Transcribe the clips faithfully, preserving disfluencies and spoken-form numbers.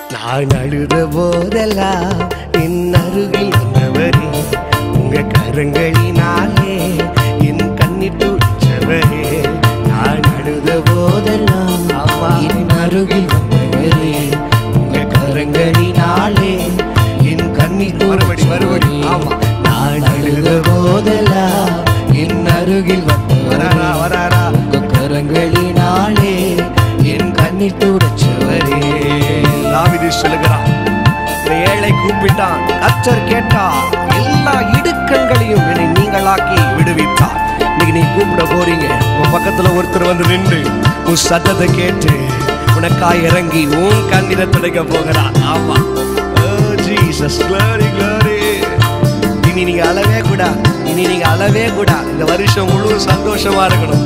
நான் அழுத போதெல்லாம் என் அருகில் வந்தவரே, உங்க கரங்களினாலே என் கண்ணீர் துடைச்சவரே. நான் அழுத போதெல்லாம் என் அருகில் வந்தவரே, உங்க கரங்களினாலே என் கண்ணீர் மறுபடி மறுபடி ஆமா. நான் அழுத போதெல்லாம் என் அருகில் வந்தவரா வராரா, உங்க கரங்களினாலே என் கண்ணீர் துடைச்சவரே. தாவீது சொல்லுகிறான், ஏழை கூப்பிட்டான், கர்த்தர் கேட்டார், எல்லா இடுக்கண்களையும் என்னை நீங்களாக்கி விடுவித்தார். இன்னைக்கு நீ கூப்பிட போறீங்க, உன் பக்கத்துல ஒருத்தர் வந்து நின்று உன் சத்தத்தை கேட்டு உனக்காய் இறங்கி உன் கண்ணீரை துடைக்க போகிறான். ஆமா, ஜீசஸ் glory glory. இனி நீங்க அழவே கூடா, இனி நீங்க அழவே கூடா. இந்த வருஷம் முழு சந்தோஷமா இருக்கணும்.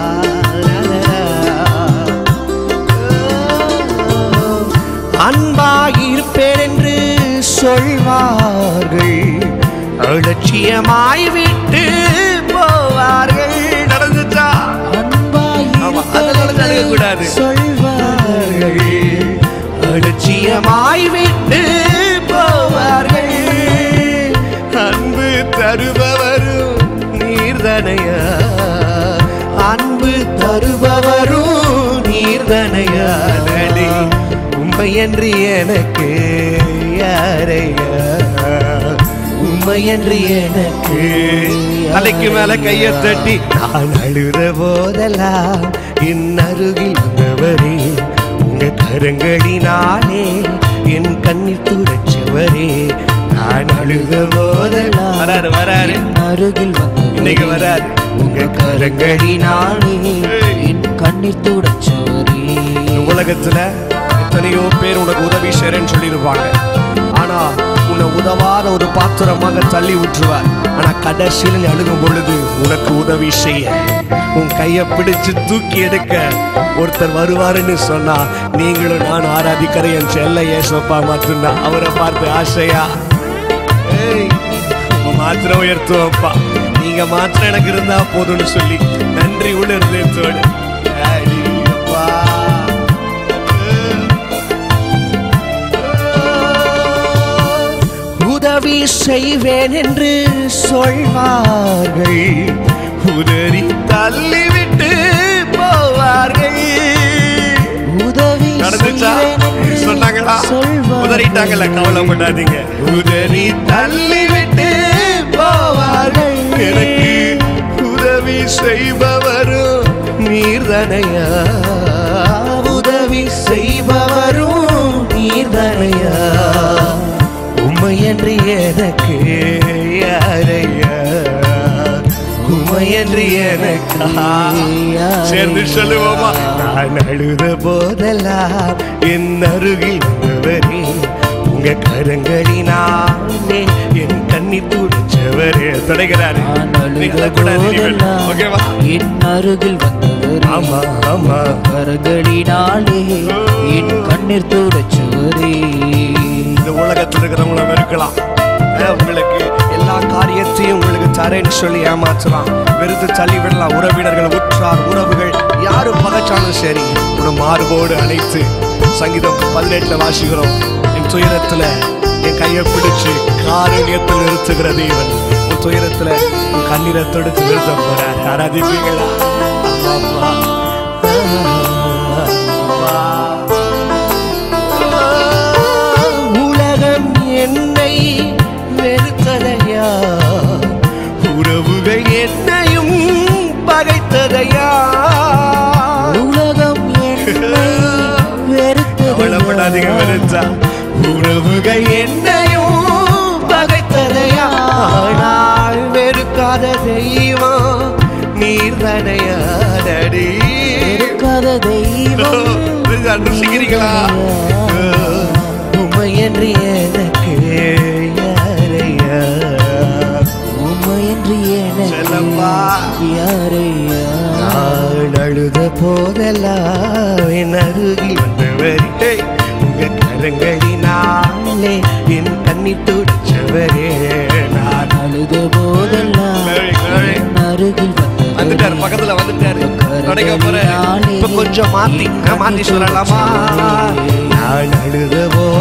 அன்பாயிருப்பேன் என்று சொல்வார்கள், அலட்சியமாய் விட்டு போவார்கள். நடந்துச்சா? அன்பாயிருக்கூடாது சொல்வார்கள், அலட்சியமாய் விட்டு போவார்கள். அன்பு தருபவரும் நீர்தனையா, அன்பு தருபவரும் நீர்தனையா. உண்மையன்றி எனக்கு யாரையா, உண்மையன்றி எனக்கு. தலைக்கு மேல கையை தட்டி நான் அழுத போதெல்லாம் என் அருகில் வந்தவரே, உங்க கரங்களினாலே என் கண்ணீர் துடைச்சவரே. நான் அழுத போதெல்லாம் வராரு வராரு அருகில் இன்னைக்கு வராரு, உங்க கரங்களினாலே என் கண்ணீர் துடைச்சவரே. உலகத்துல எத்தனையோ பேர் உனக்கு உதவி செய்றேன்னு சொல்லியிருப்பாங்க, ஆனா உன்னை உதவாத ஒரு பாத்திரமாக தள்ளி விட்டுருவார். ஆனா கடைசியில் அழுகும் பொழுது உனக்கு உதவி செய்ய, உன் கையை பிடிச்சு தூக்கி எடுக்க ஒருத்தர் வருவாருன்னு சொன்னா, நீங்களும் நான் ஆராதிக்கிற என் செல்ல ஏசப்பா மட்டும்தான். அவரை பார்த்து ஆசையா மாத்திரம் உயர்த்துவப்பா, நீங்க மாத்திரம் எனக்கு இருந்தா போதும்னு சொல்லி நன்றி உள்ள இருந்தோடு உதவி செய்வேன் என்று சொல்வார்கள், உதறி தள்ளிவிட்டு போவார்கள். உதவி சொன்னாங்களா? உதறிட்டாங்கல்ல, கவலைப்படாதீங்க. உதறி தள்ளிவிட்டு போவார்கள். எனக்கு உதவி செய்பவரும் நீர்தனையா, உதவி செய்பவரும் நீர்தனையா. உம்மையன்றி எனக்கு யாரையா, உம்மையன்றி எனக்கு. சேர்ந்து சொல்லுவோமா? நான் அழுத போதெல்லாம் என் அருகில் வந்தவரே, உங்க கரங்களினாலே என் கண்ணீர் துடைச்சவரே. தொடங்கிறாரு, என் அருகில் வந்தவரே, ஆமா ஆமா, கரங்களினாலே என் கண்ணீர் துடைச்சவரே. இந்த உலகத்தில் இருக்கிறவங்கள வெறுக்கலாம், உங்களுக்கு எல்லா காரியத்தையும் உங்களுக்கு தரேன்னு சொல்லி ஏமாற்றலாம், வெறுத்து தள்ளி விடலாம். உறவினர்கள், உற்றார் உறவுகள் யாரும் பகைச்சாலும் சரி, உன மார்போடு அழைத்து சங்கீதம் பதினெட்டுல வாசிக்கிறோம், என் துயரத்துல என் கையை பிடிச்சு காரணியத்தில் நிறுத்துகிற தேவன் உன் துயரத்துல உன் கண்ணீரை தொடுத்து நிறுத்த போறார். ஆராதிப்பீங்களா? உலகம் என்னை வெறுத்ததையா, உறவுகள் என்னையும் பகைத்ததையா. உலகம் என்னை வெறுத்ததையா, வெறுத்தா உறவுகள் என்னையும் பகைத்ததையா. ஆனால் வெறுக்காத தெய்வம் நீர்தனையா, நடி வெறுக்காத தெய்வம். அனுசிக்கிறீங்களா? உமையன்றி எனக்கு யாரையா, உமையன்றி எனக்கு யாரையா. நான் அழுத போதெல்லாம் என் அருகில் வந்தவரே, உங்க கரங்களினாலே என் கண்ணீர் துடைச்சவரே. நான் அழுத போதெல்லாம் என் அருகில் வந்துட்டாரு, பக்கத்துல வந்துட்டாரு, தொடங்க போறேன். இப்ப கொஞ்சம் மாத்தி மாத்தி சொல்லலாமா? நான் அழுத போதெல்லாம்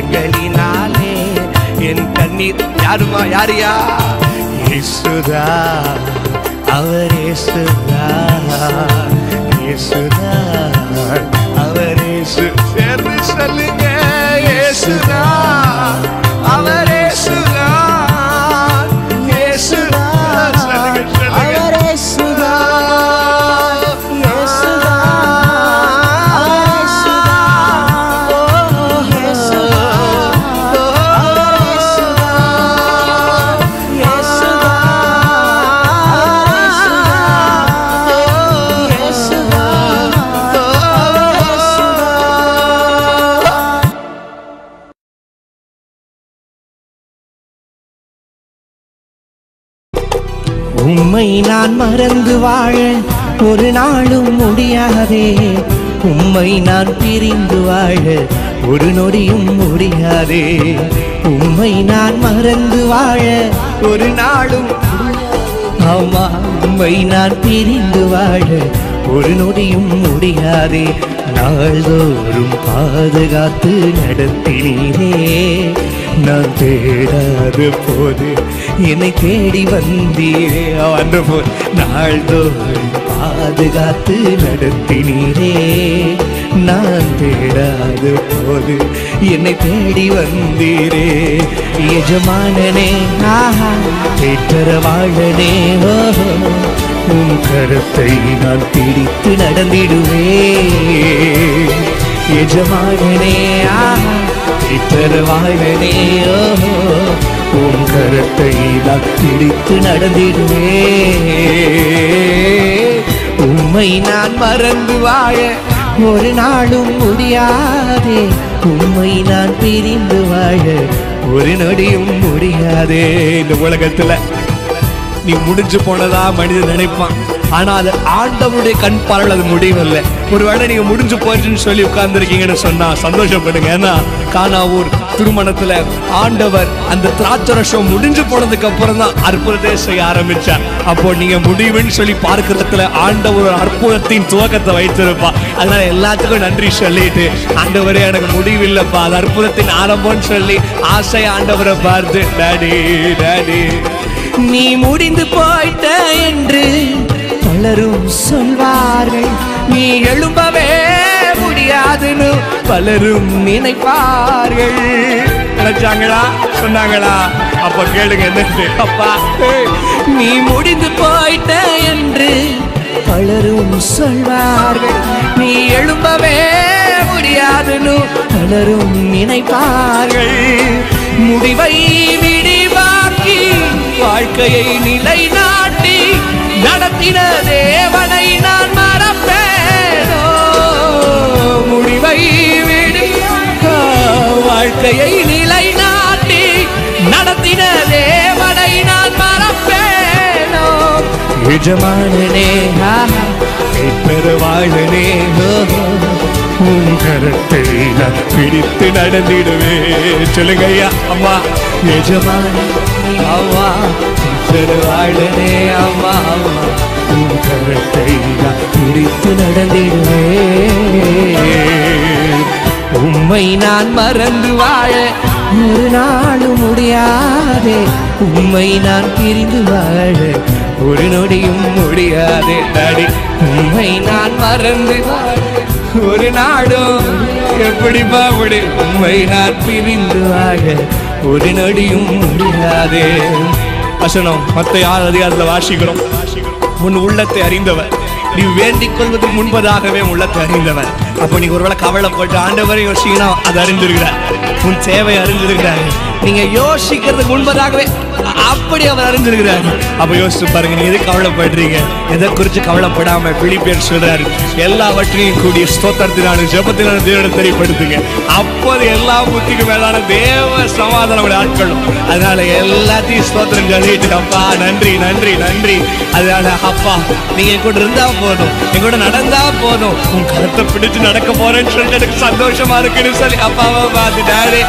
கரங்களினாலே என் கண்ணீர் யாருமா யாரியா இயேசுதா அவர் இயேசுதா இயேசுதா அவர் இயேசு சேர்ந்து சொல்லுங்க இயேசுதா அவர் இயேசுதா இயேசுதா சொல்லுங்க சொல்லுங்க அவர் இயேசுதா உம்மை நான் மறந்து வாழ ஒரு நாளும் முடியாதே உம்மை நான் பிரிந்து வாழ ஒரு நொடியும் முடியாதே உம்மை நான் மறந்து வாழ ஒரு நாளும் ஆமா உம்மை நான் பிரிந்து வாழ ஒரு நொடியும் முடியாதே நாள்தோறும் பாதுகாத்து நடத்தினீரே நான் தேடாத போது என்னை தேடி வந்தீரே அந்த போது நாள்தோறும் பாதுகாத்து நடத்தினீரே நான் தேடாத போது என்னை தேடி வந்தீரே எஜமானனே ஆஹா தேற்றரவாளனே ஓஹோ உன் கருத்தை நான் பிடித்து நடந்திடுவே எஜமானனே ஆஹா தேற்றரவாளனே ஓஹோ உன் கருத்தை நான் பிடித்து நடந்திடுவே உம்மை நான் மறந்து வாழ ஒரு நாளும் முடியாதே உம்மை நான் பிரிந்து வாழ ஒரு நொடியும் முடியாதே இந்த உலகத்துல நீ முடிஞ்சு போனதா மனிதன் நினைப்பான் ஆனா அது ஆண்டவருடைய கண் பார்வையில் அது முடியவில்லை ஒருவேளை நீங்க முடிஞ்சு போச்சுன்னு சொல்லி உட்கார்ந்துருக்கீங்கன்னு சொன்னா சந்தோஷப்படுங்க ஏன்னா கானாவூர் திருமணத்துல ஆண்டவர் அந்த திராட்சரசம் முடிஞ்சு போனதுக்கு அப்புறம் தான் அற்புதத்தை செய்ய ஆரம்பிச்சார் அப்போ நீங்க முடிவுன்னு சொல்லி பார்க்கறதுல ஆண்டவர் ஒரு அற்புதத்தின் துவக்கத்தை வைத்திருப்பா அதனால எல்லாத்துக்கும் நன்றி சொல்லிட்டு ஆண்டவரே எனக்கு முடிவில்லைப்பா அது அற்புதத்தின் ஆரம்பம்னு சொல்லி ஆசை ஆண்டவரை பார்த்து டாடி டாடி நீ முடிந்து போயிட்ட என்று பலரும் சொல்வார்கள் நீ எழும்பவே முடியாதுன்னு பலரும் நினைப்பார்கள் நினைச்சாங்களா சொன்னாங்களா அப்ப கேளுங்க என்ன அப்பா நீ முடிந்து போயிட்ட என்று பலரும் சொல்வார்கள் நீ எழும்பவே முடியாதுன்னு பலரும் நினைப்பார்கள் முடிவை விடிவாக்கி வாழ்க்கையை நிலைநாட்டி நடத்தின தேவனை நான் மறப்பேனோ முடிவை விடு வாழ்க்கையை நிலைநாட்டி நடத்தின தேவனை நான் மறப்பேனோ எஜமானனே பெருவாழனே உன் கரத்தை நான் பிடித்து நடந்திடுவே சொல்லுங்க ஐயா அம்மா எஜமான அம்மா பெருவாழனே அம்மா அம்மா உன் கரத்தை நான் பிடித்து நடந்திடுவே உம்மை நான் மறந்து வாழ ஒரு நாளும் முடியாதே உம்மை நான் பிரிந்து வாழ ஒரு நொடியும் முடியாதே டாடி உம்மை நான் மறந்து வாழ ஒரு நாடும் எப்படிப்பா அப்படி உம்மை நான் பிரிந்து வாழ ஒரு நொடியும் முடியாதே வசனம் மத்த ஆறு அதிகாரத்துல வாசிக்கிறோம் உன் உள்ளத்தை அறிந்தவர் நீ வேண்டிக் கொள்வதற்கு முன்பதாகவே உள்ளத்தை அறிந்தவர் அப்ப நீங்க ஒருவேளை கவலைப்பட்டு ஆண்டவரை யோசிக்கனா அது அறிந்திருக்கிறார் உன் சேவை அறிந்திருக்கிறார் நீங்க யோசிக்கிறதுக்கு முன்பதாகவே அப்படி அவர் அறிந்திருக்கிறார் அப்ப யோசிச்சு பாருங்க நீங்க எது கவலைப்படுறீங்க எதை குறித்து கவலைப்படாம பிலிப்பியர் சொல்றாரு எல்லாவற்றையும் கூடிய ஸ்தோத்திரத்தினாலும் ஜெபத்தினாலும் தேவனை தெரியப்படுத்துங்க அப்போது எல்லா புத்திக்கு மேலான தேவ சமாதானம் ஆட்களும் அதனால எல்லாத்தையும் ஸ்தோத்திரம் சொல்லிட்டு அப்பா நன்றி நன்றி நன்றி அதனால அப்பா நீங்க கூட இருந்தா போதும் எங்கூட நடந்தா போதும் உன் கருத்தை பிடிச்சு நடக்க போறேன்னு சொல்லிட்டு எனக்கு சந்தோஷமா இருக்குன்னு சொல்லி அப்பாவை பார்த்துட்டாரு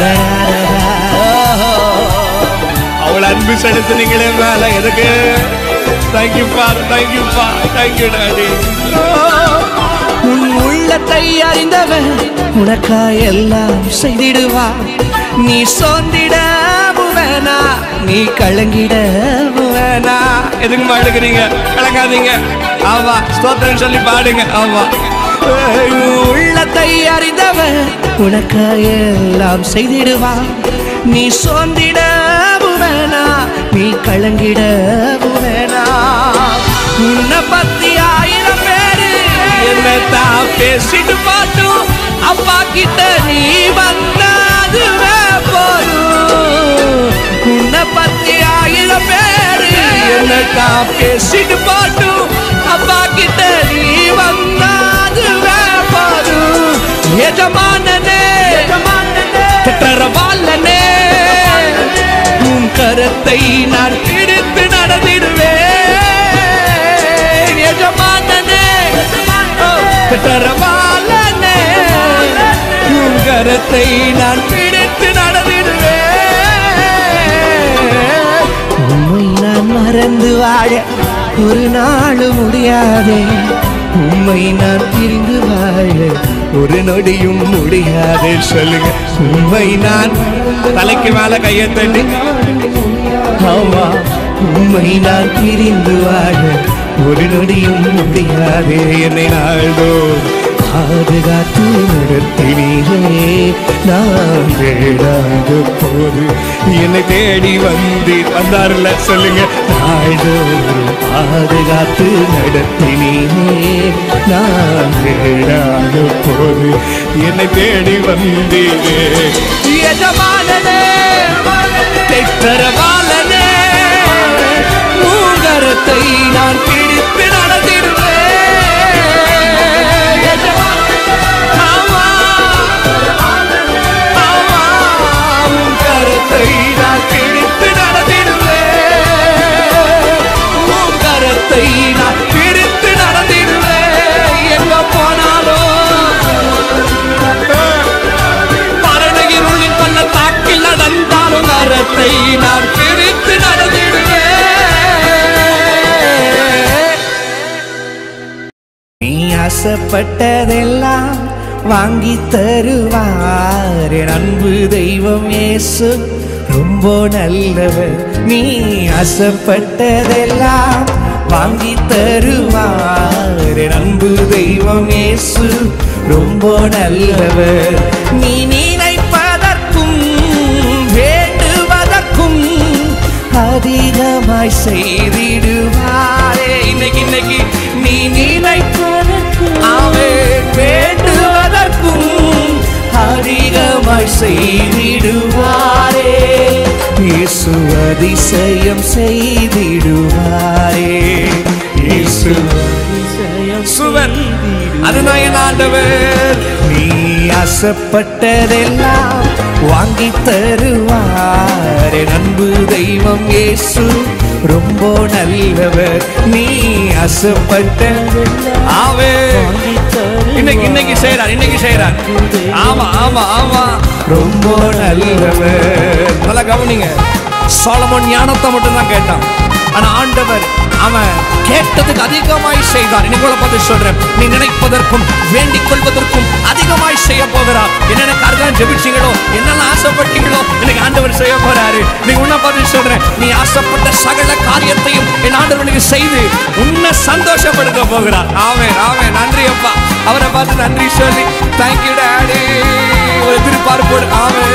அவளை அன்பு செலுத்துனீங்களே மேல எதுக்கு தேங்க்யூப்பா தேங்க்யூப்பா தேங்க்யூ டாடி உன் உள்ளத்தை அறிந்தவன் உனக்காய் எல்லாம் செய்திடுவான். நீ சோர்ந்திட வேணா, நீ கலங்கிட வேணா. எதுக்குமா எடுக்கிறீங்க? கலங்காதீங்க. ஆமா, ஸ்தோத்திரம் சொல்லி பாடுங்க. ஆமா, உள்ளத்தை அறிந்தவன் உனக்காய் எல்லாம் செய்திடுவான். நீ சோர்ந்திட வேணா, நீ கலங்கிட வேணா. உன்னை பத்தி ஆயிரம் பேரு என்னத்தான் பேசிட்டு பாட்டும், அப்பா கிட்ட நீ வந்தாதுவே போதும். உன்னை பத்தி ஆயிரம் பேரு என்னத்தான் பேசிட்டு பாட்டும், அப்பா கிட்ட நீ வந்தாதுவே போதும். எஜமானனே, குற்றவாளனே, உன் கரத்தை நான் பிடித்து நடந்திடுவேன். எஜமானனே, குற்றவாளனே, உன் கரத்தை நான் பிடித்து நடந்திடுவேன். உம்மை நான் மறந்து வாழ ஒரு நாள் முடியாதே, உம்மை நான் பிரிந்து வாழ ஒரு நொடியும் முடியாதே. சொல்லுங்க, உம்மை நான் தலைக்கு மேல கையை தட்டி. ஆமா, உம்மை நான் பிரிந்து வாழ ஒரு நொடியும் முடியாதே. என்னை நாள்தோ பாதுகாத்து நடத்தினீரே, நான் தேடாத போது என்னை தேடி வந்தீர். வந்தாருல சொல்லுங்க, நாள்தோறும் பாதுகாத்து நடத்தினீரே, நான் தேடாத போது என்னை தேடி வந்தீரே. எஜமானனே, தெற்றரவாளனே, உங்கரத்தை நான் பிடித்து நடத்திடுவேன். நான் பிடித்து நடந்திடுவேன். உன் கரத்தை நான் பிடித்து நடந்திடுவேன். எங்க போனாலும் மரணகிருளின் பள்ள தாக்கில் நடந்தாலும் கரத்தை நான் பிடித்து நடந்திடுவேன். நீ ஆசைப்பட்டதெல்லாம் வாங்கி தருவார். என் அன்பு தெய்வம் இயேசு ரொம்ப நல்லவர். நீ ஆசைப்பட்டதெல்லாம் வாங்கி தருவார். என் அன்பு தெய்வம் இயேசு ரொம்ப நல்லவர். நீ நினைப்பதற்கும் வேண்டுவதற்கும் அதிகமாய் செய்திடுவாரே. இன்னைக்கு இன்னைக்கு நீ நினைப்பதற்கும் அவன் வேண்டுவதற்கும் அதிகமாய் செய்திடுவாரே. இயேசு அதிசயம் செய்திடுவாரே. இயேசு சுவன், அதுதான் என் ஆண்டவர். நீ ஆசைப்பட்டதெல்லாம் வாங்கி தருவார். என் அன்பு தெய்வம் இயேசு ரொம்ப நல்லவர். நீ ஆசைப்பட்ட அவன் இன்னைக்கு இன்னைக்கு செய்யறார், இன்னைக்கு செய்யறார். ஆமா ஆமா ஆமா, ரொம்ப நல்லவர். நல்லா கவனிங்க, சாலமோன் ஞானத்தை மட்டும் தான் கேட்டான், ஆனா ஆண்டவர் அவன் கேட்டதுக்கு அதிகமாய் செய்தார். இன்னைக்கு பார்த்து சொல்றேன், நீ நினைப்பதற்கும் வேண்டிக் கொள்வதற்கும் அதிகமாய் செய்ய போகிறார். என்னென்ன காரணம் ஜெபிச்சீங்களோ, என்னெல்லாம் ஆசைப்பட்டீங்களோ, இன்னைக்கு ஆண்டவர் செய்ய போறாரு. நீ உன்னை பார்த்து சொல்றேன், நீ ஆசைப்பட்ட சகல காரியத்தையும் என் ஆண்டவனுக்கு செய்து உன்னை சந்தோஷப்படுத்த போகிறார். ஆமென் ஆமென். நன்றி அப்பா. அவரை பார்த்து நன்றி சொல்லி தேங்க்யூ டாடி ஒரு திருப்பார்ப்போடு. ஆமென்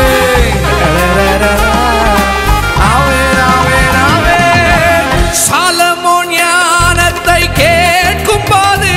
ஆமென் ஆமென் ஆமென். சாலமோன் ஞானத்தை கேட்கும் போது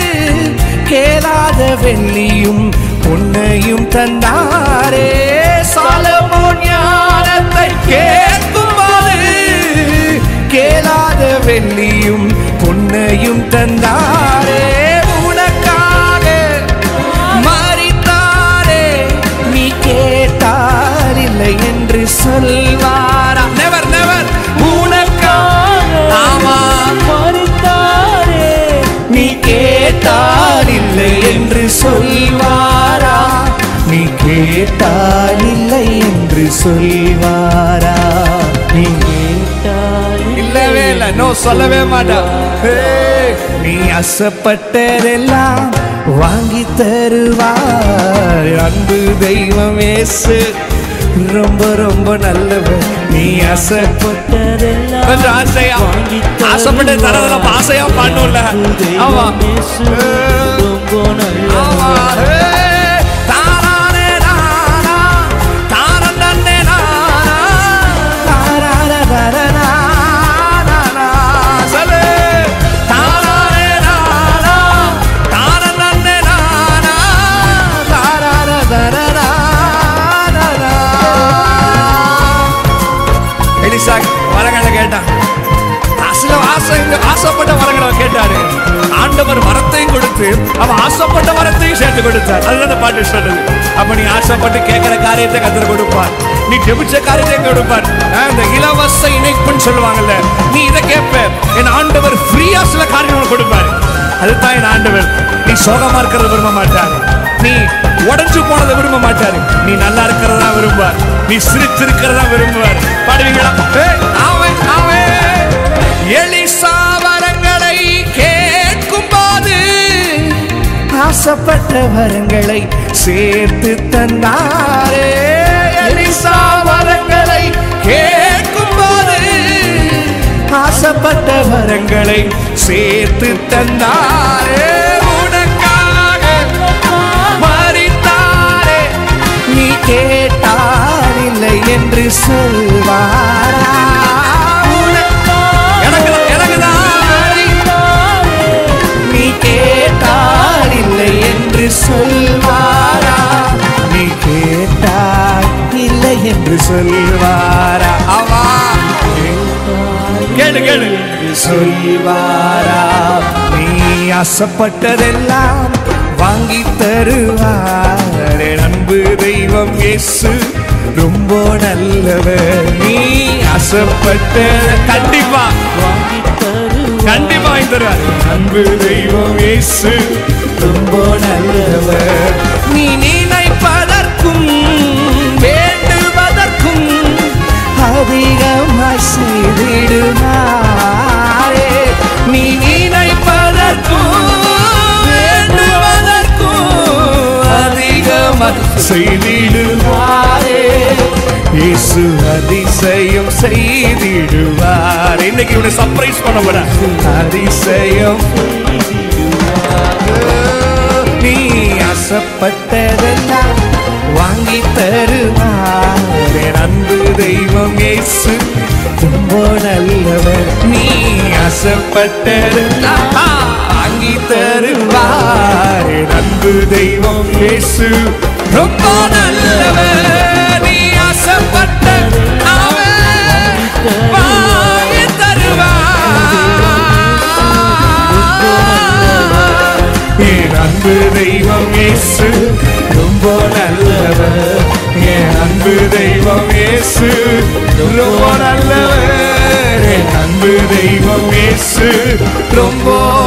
கேளாத வெள்ளியும் பொன்னையும் தந்தாரே. சாலமோன் ஞானத்தை கேட்கும் போது கேளாத வெள்ளியும் பொன்னையும் தந்தாரே. உனக்காக மரித்தாரே, நீ கேட்டால் இல்லை என்று சொல்வாரா? Never never. உனக்காக ஆமா மரித்தாரே, நீ கேட்டால் இல்லை என்று சொல்வாரா? நீ கேட்டால் இல்லை என்று சொல்வாரா? நீ கேட்டால் இல்லவே இல்லை, நோ சொல்லவே மாட்டா. நீ ஆசைப்பட்டதெல்லாம் வாங்கி தருவார். அன்பு தெய்வம் இயேசு ரொம்ப ரொம்ப நல்லவர். நீ ஆசைப்பட்டதெல்லாம் கொஞ்சம் ஆசையா ஆசைப்பட்டு தரதெல்லாம் ஆசையா பண்ணும்ல. ஆமா ரொம்ப நல்லவர். வரங்களை கேட்டான். ஆசைப்பட்ட வரங்களை கேட்டாரு. ஆண்டவர் வரத்தையும் கொடுத்து அவன் ஆசைப்பட்ட வரத்தையும் சேர்த்து கொடுத்தார். அதுதான் பாட்டு சொல்றது. அப்ப நீ ஆசைப்பட்டு கேட்கிற காரியத்தை கர்த்தர் கொடுப்பார். நீ ஜெபிச்ச காரியத்தை கொடுப்பார். இந்த இலவச இணைப்புன்னு சொல்லுவாங்கல்ல, நீ இதை கேட்ப, என் ஆண்டவர் ஃப்ரீயா சில காரியங்கள் கொடுப்பாரு. அதுதான் என் ஆண்டவர். நீ சோகமா இருக்கிறத விரும்ப மாட்டாரு. நீ உடஞ்சு போனதை விரும்ப மாட்டாரு. நீ நல்லா இருக்கிறதா விரும்புவார். நீ சிரிச்சிருக்கிறதா விரும்புவார். பாடுவீங்களா? எலிசா வரங்களை கேட்கும் போது ஆசைப்பட்ட வரங்களை சேர்த்து தந்தாரே. எலிசா வரங்களை கேட்கும் போது ஆசைப்பட்ட வரங்களை சேர்த்து தந்தாரே. உனக்காக மரித்தாரே. நீ கேட்டார் இல்லை என்று சொல்வாரா? நீ கேட்டார் இல்லை என்று சொல்வாரா? நீ கேட்டார் இல்லை என்று சொல்வாரா? அவா கேளு கேளு சொல்வாரா? நீ ஆசைப்பட்டதெல்லாம் வாங்கி தருவார். அன்பு தெய்வம் இயேசு ரொம்ப நல்லவர். நீ ஆசைப்பட்ட கண்டிப்பா கண்டிப்பா வாங்கி தருவார். அன்பு தெய்வம் இயேசு ரொம்ப நல்லவர். நீ நினைப்பதற்கும் வேண்டுவதற்கும் அதிகமாய் செய்திடுவாரே. நீ நினைப்பதற்கும் வேண்டுவதற்கும் அதிகமாய் செய்திடுவாரே. இயேசு அதிசயம் செய்திடுவார். இன்னைக்கு இவனை சர்ப்ரைஸ் பண்ண போற. அதிசயம் நீ ஆசைப்பட்டதெல்லாம் வாங்கி தருவார். அன்பு தெய்வம் இயேசு ரொம்ப நல்லவர். நீ ஆசைப்பட்டதெல்லாம் வாங்கி தருவார். அன்பு தெய்வம் இயேசு ரொம்ப நல்லவர். நீ ஆசைப்பட்ட அவன் வாங்கி தருவார். என் அன்பு தெய்வம் இயேசு ரொம்ப நல்லவர். என் அன்பு தெய்வம் இயேசு ரொம்ப நல்லவர். என் அன்பு தெய்வம் இயேசு ரொம்ப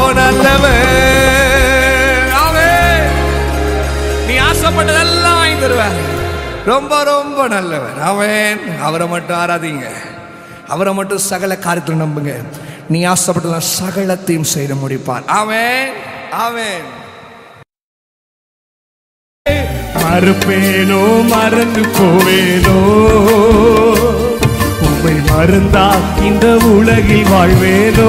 நல்லவர். அவன் நீ ஆசைப்பட்டதெல்லாம் வாங்கி தருவார். ரொம்ப ரொம்ப நல்லவர் அவன். அவரை மட்டும் ஆராதிங்க. அவரை மட்டும் சகல காரியத்தில் நம்புங்க. நீ ஆசைப்பட்ட சகலத்தையும் செய்து முடிப்பார். அவன் அவன் மறுப்பேனோ மறந்து போவேனோ, உம்மை மறந்தா இந்த உலகில் வாழ்வேனோ.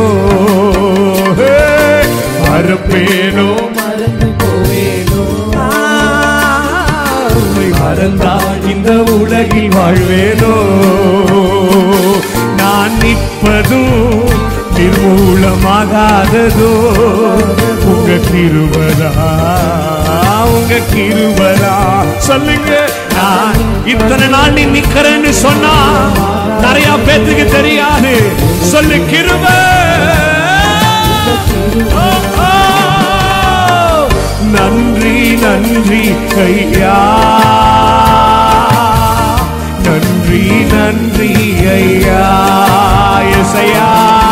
மறுப்பேனோ மறந்து போவேனோ, உம்மை மறந்தா இந்த உலகில் வாழ்வேனோ. நான் நிற்பதும் நிர்மூலமாகாததோ உங்க கிருபைதா, உங்க கிருபைதா. சொல்லுங்க, நான் இத்தனை நாள் நீ நிக்கிறேன்னு சொன்னா நிறைய பேத்துக்கு தெரியாது. சொல்லு கிருபை. நன்றி நன்றி ஐயா, நன்றி நன்றி ஐயா. எசையா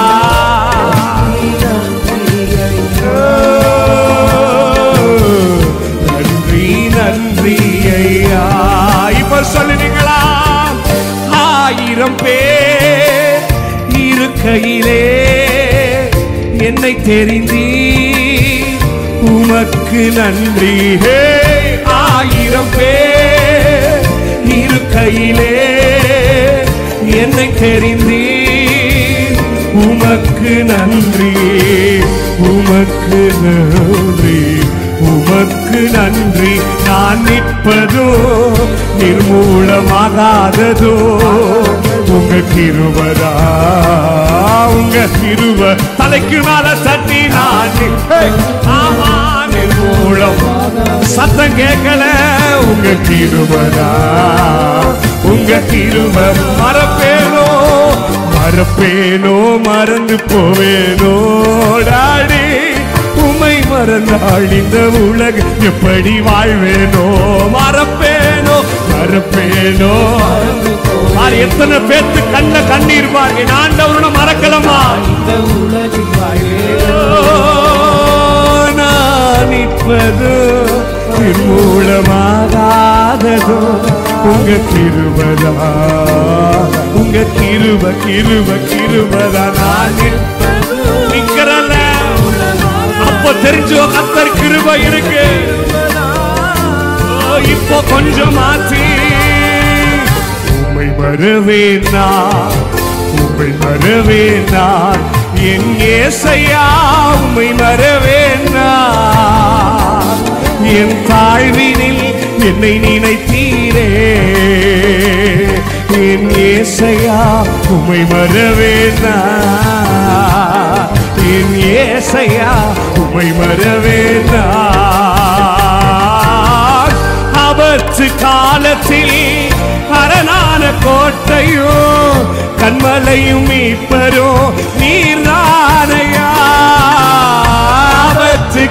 நன்றி நன்றி ஐயா. இப்ப சொல்லுங்களா, ஆயிரம் பேர் இருக்கையிலே என்னை தெரிந்தி உம உமக்கு நன்றி. ஹே ஆயிரம் பேர் இருக்கையிலே என்னை தெரிந்தீர். உமக்கு நன்றி, உமக்கு நன்றி, உமக்கு நன்றி. நான் நிற்பதோ நிர்மூலமாகாததோ உங்க கிருபதா, உங்க கிருப தலைக்கு மேல தட்டி நான் ஆமா நிர்மூலம் சத்தம் கேட்கல. உங்க கிருபதா, உங்க கிருப மறப்பேனோ மறப்பேனோ மறந்து போவேனோ டாடி. உமை மறந்தாள் இந்த உலகம் எப்படி வாழ்வேனோ. மறப்பேனோ மறப்பேனோ. எத்தனை பேர்த்து கண்ண கண்ணீர் பாருங்க. ஆண்டவரை மறக்கலமா இந்த உலகில் வாழ்வேனோ. நான் நிற்பது நிர்மூலமாகாததோ உங்க கிருபதா, உங்க கிருப கிருப கிருபதா. நான் நிற்கிறல அப்ப தெரிஞ்சோ கர்த்தர் கிருப இருக்கு. இப்போ கொஞ்சம் ஆச்சு. உம்மை மறவேனா, உம்மை மறவேனா என் ஏசையா. உம்மை மறவேனா என் தாழ்வினில் என்னை நினைத்தீரே. என் ஏசையா உம்மை மறவேனா, என் ஏசையா உம்மை மறவேனா. ஆபத்து காலத்தில் அரணான கோட்டையோ கண்மலையும் மீட்பரோ நீர்தானையா. ஆபத்து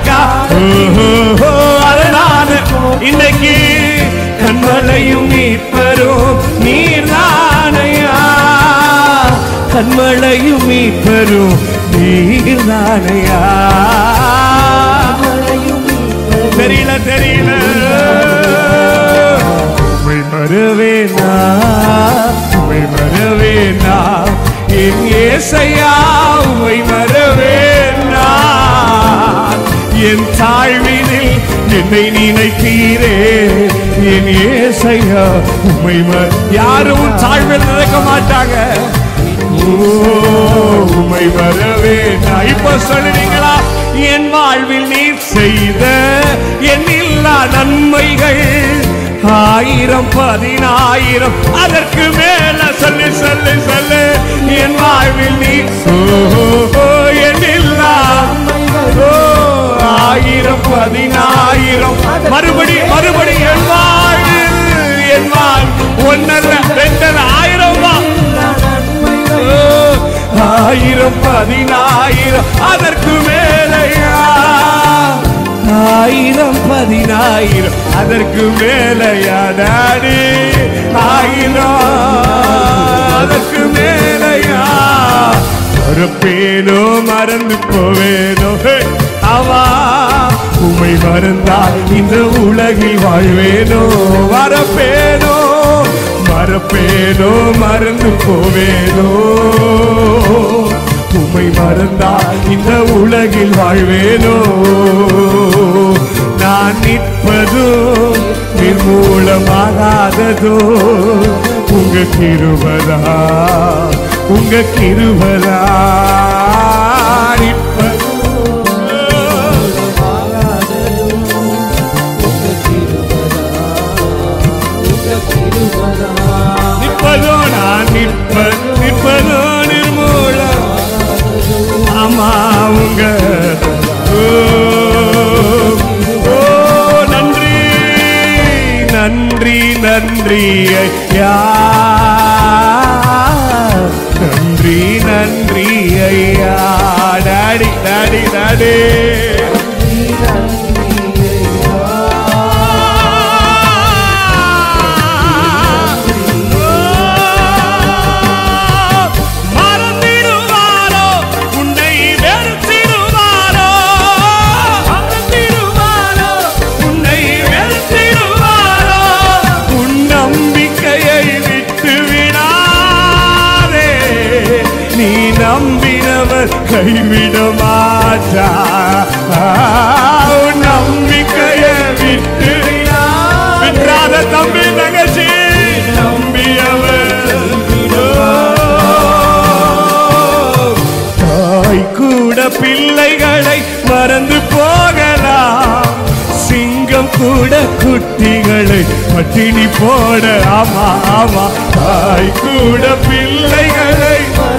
அரணான இன்னைக்கு கண்மலையும் மீட்பரோ நீர்தானையா. கண்மலையும் மீட்பரோ நீர்தானையா. தெரியல தெரியல. உம்மை மறவேனா, உம்மை மறவேனா என் ஏசையா. உம்மை மறவேனா என் தாழ்வினில் என்னை நினைத்தீரே. என் ஏசையா உம்மை யாரும் தாழ்வில் நினைக்க மாட்டாங்க. உம்மை மறவேனா. இப்ப சொல்லுவீங்களா என் வாழ்வில் நீர் செய்த எண்ணில்லா நன்மைகள் ஆயிரம் பதினாயிரம் அதற்கு மேல சொல்லு சொல்லு சொல்லு. என் வாழ்வில் நீர் எண்ணில்லா ஆயிரம் பதினாயிரம் மறுபடி மறுபடி என் வாழ்வில் என் வாழ் ஒன்னல்ல ரெண்டல்ல ஆயிரம் ஆயிரம் பதினாயிரம் அதற்கு மேலையா. ஆயிரம் பதினாயிரம் அதற்கு மேலையா டாடி. ஆயிரம் அதற்கு மேலையா. மறப்பேனோ மறந்து போவேனோ அவா. உம்மை மறந்தால் இந்த உலகில் வாழ்வேனோ. மறப்பேனோ மறப்பேனோ மறந்து போவேனோ. உம்மை மறந்தால் இந்த உலகில் வாழ்வேனோ. நான் நிற்பதோ நிர்மூலமாகாததோ உங்க கிருபதா, உங்க கிருபதா. நிற்பதோ நான் நிற்பது நிற்பதோ நிர்மூலம். ஆமா உங்க நன்றி நன்றி நன்றி ஐயா. நன்றி நன்றி ஐயா. Daddy daddy daddy. நம்பினவர் கைவிட மாட்டார். கூட குட்டிகளை பட்டினி போட, ஆமா ஆமா, தாய் கூட பிள்ளைகளை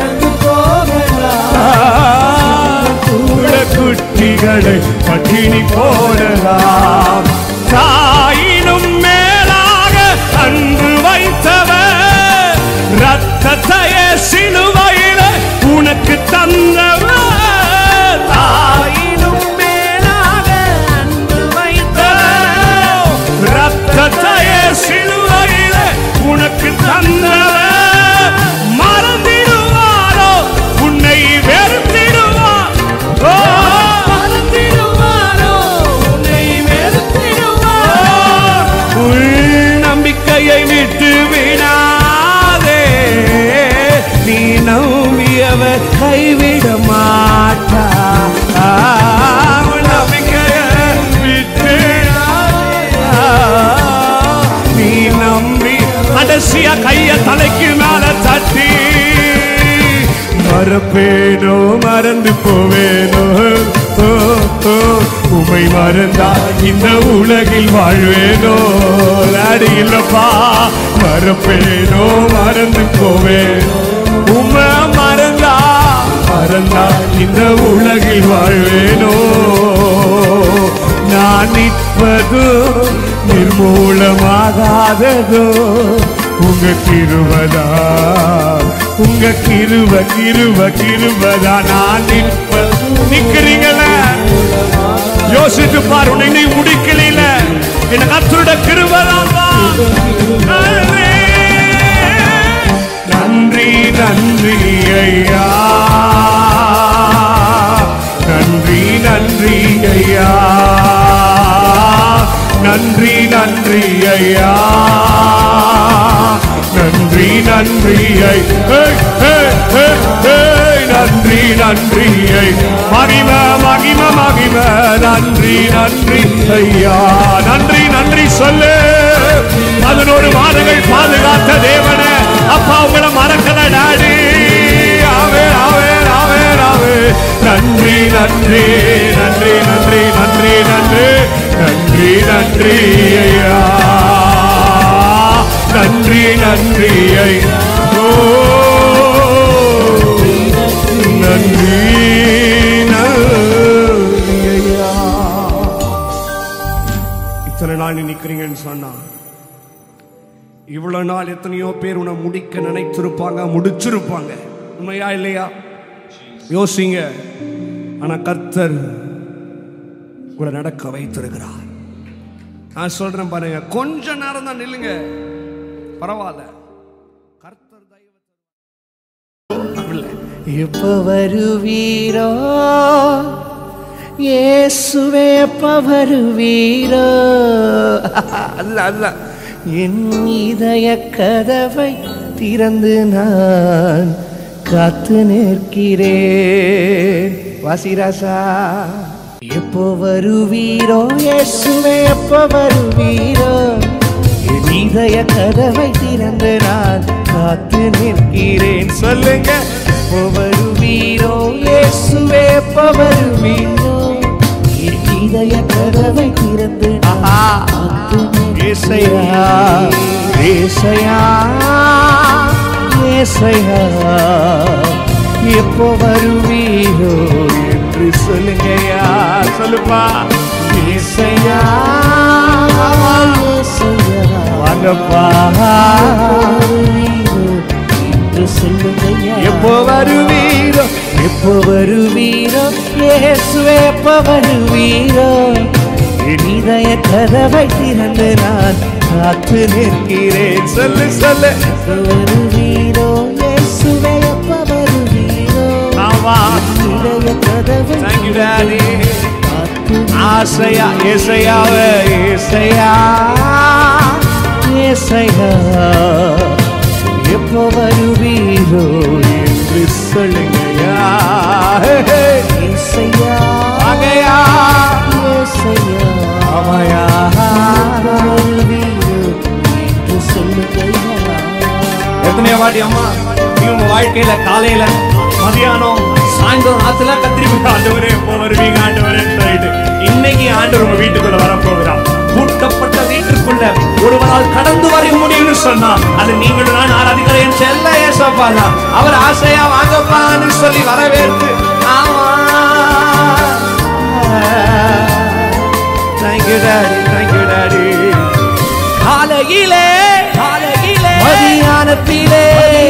கூட குட்டிகளை பட்டினி போடலாம். தாயினும் மேலாக அன்பு வைத்தவர், ரத்தத்தையே சிலுவையில உனக்கு தந்தவர். தாயினும் மேலாக அன்பு வைத்தவர், ரத்தத்தையே சிலுவையில உனக்கு தந்தவர். மறந்திடுவாரோ உன்னை வெறுத்திடுவார், மறந்திடுவாரோ உன்னை வெறுத்திடுவார். உள் நம்பிக்கையை விட்டு விடாதே, நீ நம்பியவர் கைவிட மாட்டார். நம்பிக்கையை விட்டு நீ நம்பி கடைசியா கைய தலைக்கு மேல தட்டி, மறப்பேனோ மறந்து போவேனோ, உமை மறந்தா இந்த உலகில் வாழ்வேனோ. நாடு இல்லப்பா, மறப்பேனோ மறந்து போவேனோ, உமை மறந்தா மறந்தா இந்த உலகில் வாழ்வேனோ. நான் நிற்பதோ நிர்மூலமாகாததோ உங்க கிருபதா, உங்க கிருப கிருப கிருபதா. நான் நிற்ப நிக்கிறீங்கள, யோசித்து பாரு, உன்னை நீ முடிக்கல, என் கர்த்தருடைய கிருபதான். நன்றி நன்றி ஐயா, நன்றி நன்றி ஐயா, நன்றி நன்றி ஐயா, நன்றி நன்றி நன்றி நன்றி மகிம மகிம மகிம, நன்றி நன்றி ஐயா, நன்றி நன்றி சொல்லு. பதினோரு மாதங்கள் பாதுகாத்த தேவன அப்பா உங்களை மறக்கல டாடி. ஆவே ஆவே ஆவே ஆவே, நன்றி நன்றி நன்றி நன்றி நன்றி நன்றி நன்றி நன்றி ஐயா, நன்றி நன்றி ஐயா, நன்றி நன்றி ஐயா. இத்தனை நாள் நிக்கிறீங்கன்னு சொன்னா, இவ்வளவு நாள் எத்தனையோ பேர் உன்னை முடிக்க நினைத்திருப்பாங்க, முடிச்சிருப்பாங்க. உண்மையா இல்லையா? யோசிங்க. ஆனா கர்த்தர் கூட நடக்க வைத்திருக்கிறார். நான் சொல்றேன் பாருங்க, கொஞ்ச நேரம் தான் நில்லுங்க, பரவாயில்ல. கர்த்தர் தயவு எப்ப வருவீரோ இயேசுவே, எப்ப வருவீரோ? அல்ல அல்ல, என் இதய கதவை திறந்து நான் காத்து நிற்கிறேன். வாசிராசா, எப்போ வருவீரோ இயேசுவே, எப்போ வருவீரோ? என் இதய கதவை திறந்து நான் காத்து நிற்கிறேன். சொல்லுங்க, எப்போ வருவீரோ இயேசுவே, எப்போ வருவீரோ? என் இதய கதவை திறந்து ஏசையா ஏசையா ஏசையா, எப்போ வருவீரோ என்று சொல்லுங்கயா. சொல்லுப்பா, ஏசையா வாங்கப்பா என்று சொல்லுங்கயா. எப்போ வருவீரோ, எப்போ வருவீரோ இயேசுவே, எப்போ வருவீரோ? என் இதய கதவை திறந்து நான் காத்து நிற்கிறேன். சொல்லு சொல்லு, வருவீரோ இயேசுவே, எப்போ வருவீரோ? ஆமா, இதய கதவை ஆசையா ஏசையாவே, ஏசையா ஏசையா, எப்போ வருவீரோ என்று சொல்லுங்கயா. ஏசையா ஆகையா, ஏசையா ஆமையா, வருவீரோ என்று சொல்லுங்கயா. எத்தனை வாட்டி அம்மா நீ உங்க வாழ்க்கையில காலையில மதியானம் சாயந்தரம் ஆத்துல கத்திரிக்கோள், ஆண்டவரே எப்போ வருவீங்க ஆண்டவரே சொல்லிட்டு, இன்னைக்கு ஆண்டவர் உங்க வீட்டுக்குள்ள வரப்போகிறார். பூட்டப்பட்ட வீட்டிற்குள்ள ஒருவரால் கடந்து வர முடியும்னு சொன்னா அது நீங்களும் நான் ஆராதிக்கிற என் செல்ல ஏசப்பா தான். அவர் ஆசையா வாங்கப்பான்னு சொல்லி வரவேற்று ஆமா தேங்க்யூ டாடி தேங்க்யூ டாடி. காலையிலே காலையிலே மதியானத்திலே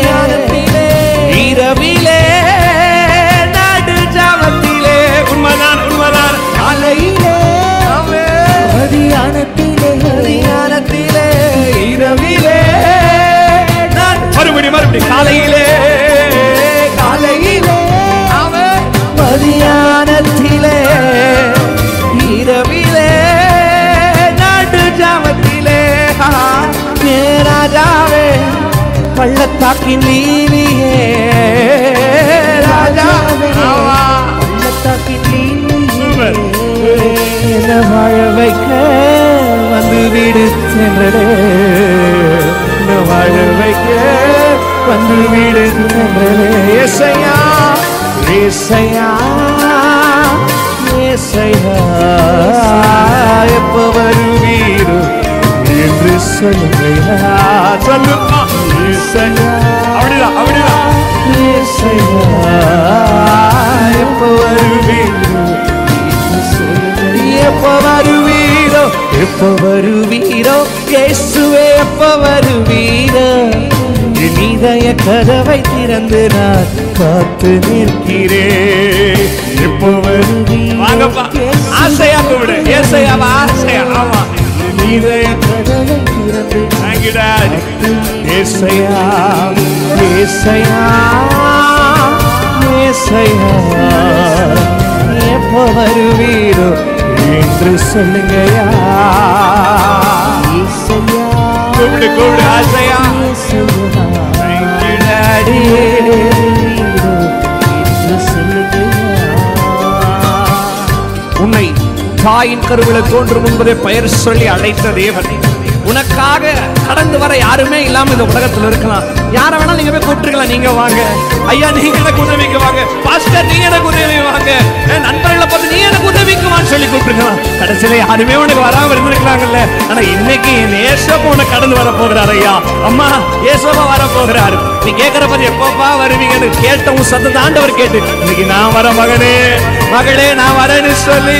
இரவிலே நடு ஜாமத்திலே உண்மைதான் உண்மைதான். காலையிலே மதியானத்திலே மதியானத்திலே இரவிலே மறுபடி மறுபடி காலையிலே காலையிலே அவன் மதியானத்திலே இரவிலே நடு ஜாமத்திலே ராஜாவே பள்ளத்தாக்கின் நீலியே ராஜாவே பள்ளத்தாக்கின் நீலியே என்ன வாழ வைக்க வந்து வீடு சென்றடே என்ன வாழ வைக்க வந்து வீடு சென்றடே. ஏசையா ஏசையா ஏசையா எப்ப வருவீரோ என்று சொல்லுங்கயா சொல்லுமா ஏசையா அப்படிதான் அப்படிதான். ஏசையா எப்ப வருவீரோ எப்ப வருவீரோ எப்ப வருவீரோ இயேசுவே எப்ப வருவீரோ என் இதய கதவை திறந்து நான் காத்து நிற்கிறேன். எப்ப வருவீரோ வாங்கப்பா ஆசையா கூப்பிடு ஏசையாவா ஆசையா ஆமா என் இதய கதவை திறந்து thank you dad ஏசையா ஏசையா ஏசையா எப்ப வருவீரோ என்று சொல்லுங்கயா. கூப்பிடு கூப்பிடு ஆசையா thank you daddy என்று சொல்லுங்கயா. உன்னை தாயின் கருவில தோன்றும் முன்பதே பெயர் சொல்லி அழைத்த தேவன் உனக்காக கடந்து வர யாருமே இல்லாம இந்த உலகத்துல இருக்கலாம். யார வேணாலும் நீங்க போய் கூப்பிட்டுருக்கலாம். நீங்க வாங்க ஐயா நீங்க எனக்கு உதவிக்கு வாங்க பாஸ்டர் நீங்க எனக்கு உதவி வாங்க நண்பர்களை பார்த்து நீ எனக்கு உதவிக்குவான்னு சொல்லி கூப்பிட்டுருக்கலாம். கடைசியில யாருமே உனக்கு வராம இருந்திருக்கலாங்கல்ல. ஆனா இன்னைக்கு ஏசப்பா உனக்கு கடந்து வர போகிறார் ஐயா அம்மா ஏசப்பா வர போகிறாரு. நீ கேட்கிற போது எப்பப்பா வருவீங்கன்னு கேட்ட உன் சத்தத்தை ஆண்டவர் கேட்டு இன்னைக்கு நான் வர மகனே மகளே நான் வரேன்னு சொல்லி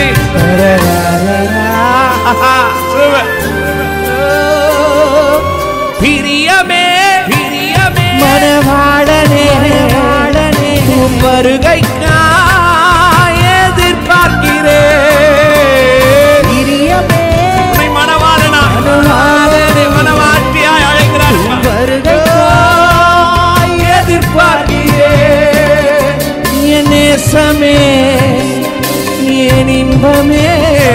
பிரியமே பிரியமே மனவாளனே வாழனே உன் வருகைக்காய் எதிர்பார்க்கிறேன். பிரியமே உன்னை மனவாளனா மனவாளனே மனவாட்டியாய் அழைக்கிறார். வருகைக்காய் எதிர்பார்க்கிறேன். என் நேசமே என் இன்பமே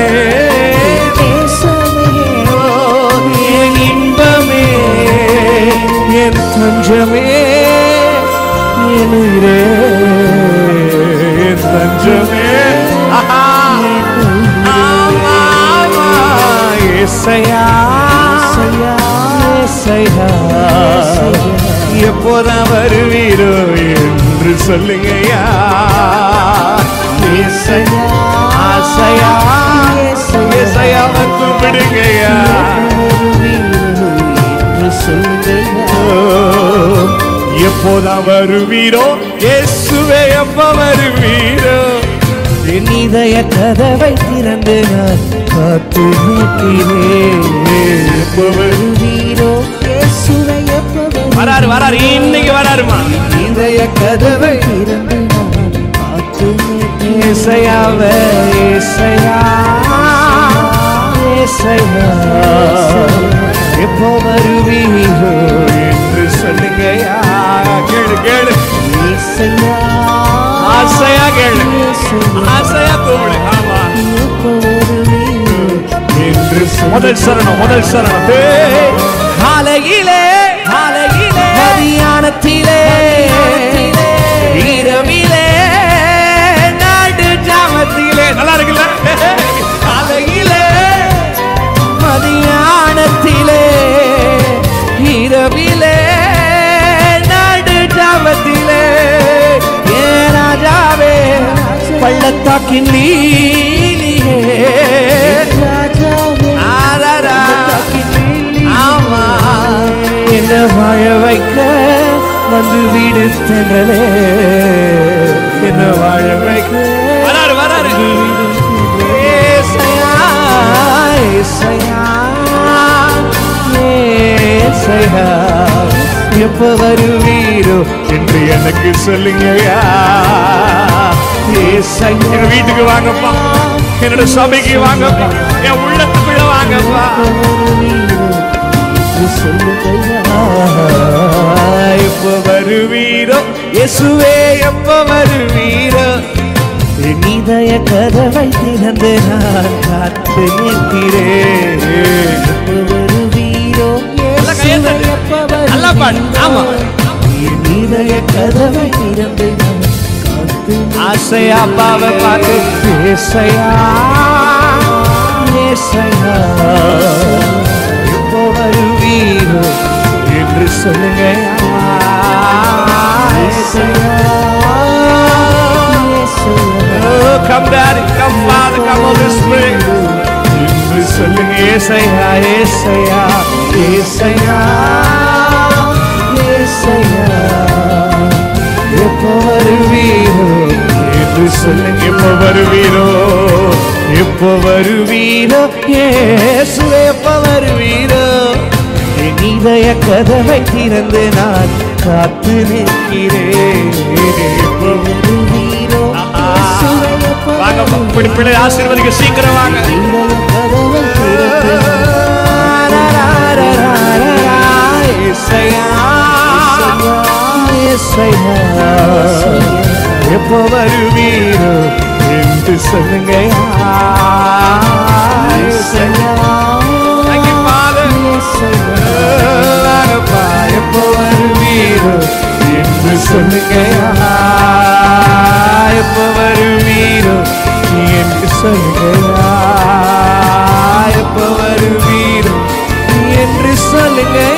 என் தஞ்சமே என் உயிரே என் தஞ்சமே ஏசையா ஏசையா எப்போதான் வருவீரோ என்று சொல்லுங்கயா. ஏசையா ஆசையா ஏசையா வந்து விடுங்கயா எப்போதா வருவீரோ இயேசுவே எப்ப வருவீரோ என் இதய கதவை திறந்து நான் காத்து நிற்கிறேன். எப்ப வருவீரோ இயேசுவே எப்ப வராரு வராரு இன்னைக்கு வராருமா. இதய கதவை திறந்து நான் காத்து நிற்கிறேன். ஏசையாவே ஏசையா ஏசையா எப்போ வருவீரோ என்று சொல்லுங்கயா. கேளு கேளு ஆசையா கேளு ஆசையா கூப்பிடு ஆமா என்று முதல் சரணம் முதல் சரணம். காலையிலே காலையிலே மதியானத்திலே இரவிலே நடு ஜாமத்திலே நல்லா இருக்குல்ல. காலையிலே மதியானத்திலே இரவிலே நடு ஜாமத்திலே ஏ ராஜாவே பள்ளத்தாக்கின் நீலியே என்ன வாழ வைக்க வந்து வீடு தென்றலே என்ன வாழ வைக்க வராரு வராரு ஏசையா ஏசையா ஏசையா எப்ப வருவீரோ என்று எனக்கு சொல்லுங்கயா ஏசையா என் வீட்டுக்கு வாங்கப்பா என்னோட சபைக்கு வாங்கப்பா என் உள்ளத்துக்குள்ள வாங்கப்பா எப்ப வருவீரோ இயேசுவே எப்ப வருவீரோ என் இதய கதவை திறந்து நான் காத்து நிற்கிறேன் எப்ப வருவீரோ இயேசுவே எப்ப வருவீரோ என் இதய கதவை திறந்து நான் காத்து ஆசையா அப்பாவை பார்த்து ஏசையா ஏசையா எப்போ வருவீரோ என்று சொல்லுங்க Come Daddy, come Father, come Holy Spirit என்று சொல்லுங்க ஏசையா ஏசையா ஏசையா ஏசையா எப்போ வருவீரோ என்று சொல்லுங்க எப்போ வருவீரோ எப்போ வருவீரோ இயேசுவே எப்போ வருவீரோ என் இதய கதவை திறந்து நான் காத்து நிற்கிறேன் எப்போ வருவீரோ வாங்க இப்படி பிள்ளை ஆசீர்வதிக்க சீக்கிரம் வாங்க எப்போ வருவீரோ என்று சொல்லுங்க எப்போ வருவீரோ என்று சொல்லுங்க எப்போ வருவீரோ என்று சொல்லுங்க எப்போ வருவீரோ என்று சொல்லுங்க